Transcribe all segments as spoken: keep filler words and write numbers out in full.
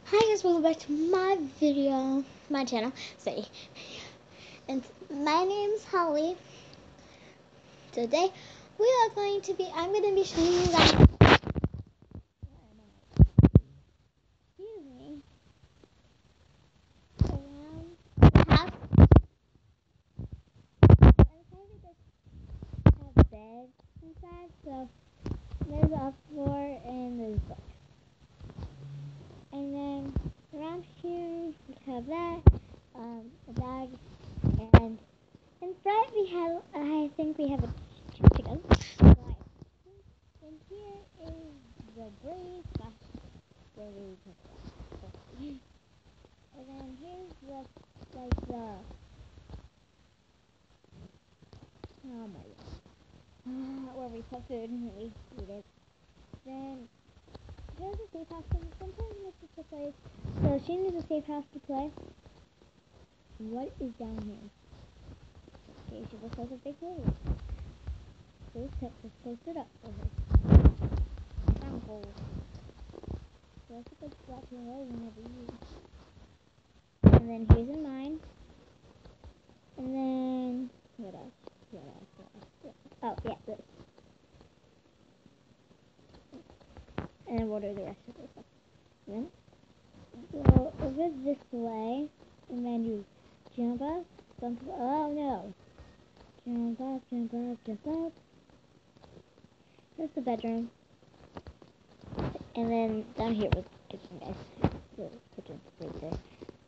Hi guys, welcome back to my video, my channel, say, and my name's Holly. Today, we are going to be, I'm going to be showing you guys, excuse me, around the house. I'm trying to just have beds inside, so there's a floor and there's books. And then around here, we have that, um, a bag, and in front we have, I think we have a chicken. And here is the braid, that's where we put that. And then here's the, like the, oh my god, where we put food and we eat it. Then there's a safe house, and sometimes it's just a place, so she needs a safe house to play. What is down here? Okay, she looks like a big lady. So let's put this posted up for her. I found gold. So that's a good spot to lay whenever you use. And then here's in mine. And then, what else? What else? What else? Oh, yeah, this. And then what are the rest of this stuff? And then go over this way. And then you jump up, jump up. Oh no. Jump up, jump up, jump up. Here's the bedroom. And then down here was the kitchen, guys. The kitchen right there.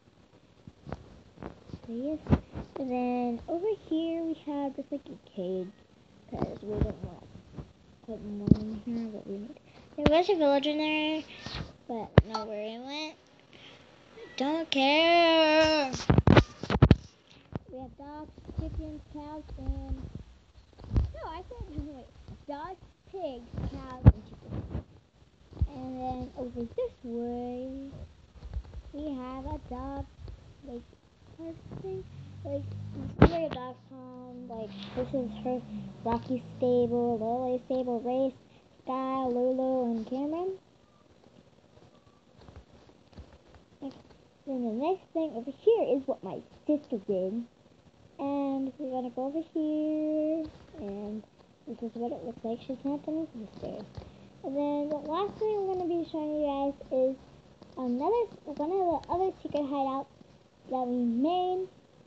So yes. And then over here we have just like a cage. Because we don't want to put more in here, but we need. There was a villager in there, but I don't know where it went. Don't care. We have dogs, chickens, cows, and no, I said wait. Dogs, pigs, cows, and chickens. And then over this way, we have a dog, like, park thing. Like, this is where your dog's home. Like, this is her Rocky stable, Lily stable, Race, Sky, Lulu, and Cameron. Okay. Then the next thing over here is what my sister did. And we're going to go over here, and this is what it looks like. She's not done with the stairs. And then the last thing I'm going to be showing you guys is another, one of the other secret hideouts that we made.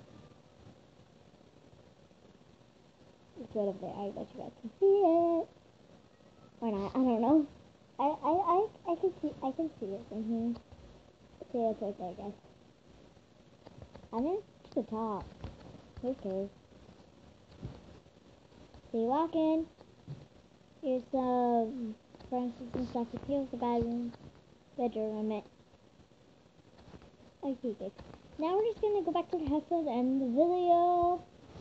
It's right up there. I bet you guys can see it. Or not. I don't know. I, I, I, I can see I can see it from here. See, it's right there, guys. I'm in to the top. Who cares? So you walk in. Here's some Francis and stuff. Here's the bedroom. Bedroom, I meant. Okay, guys. Now we're just gonna go back to the house and end the video.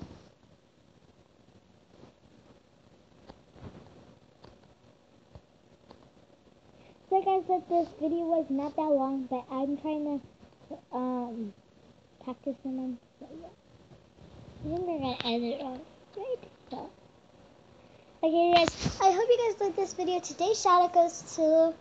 So like I said, this video was not that long, but I'm trying to um practice them. So yeah. I think we're gonna end it off, right? So okay, guys. I hope you guys liked this video. Today's shout out goes to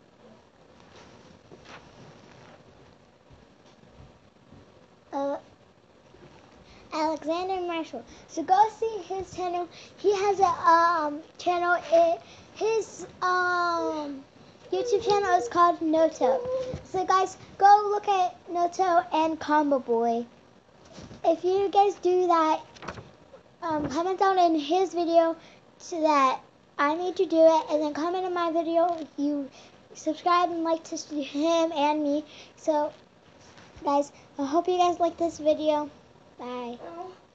uh. Alexander Marshall. So go see his channel. He has a um channel. It his um YouTube channel is called Noto. So guys, go look at Noto and Combo Boy. If you guys do that, um, comment down in his video so that I need to do it, and then comment on my video if you subscribe and like to him and me. So guys, I hope you guys like this video. Bye.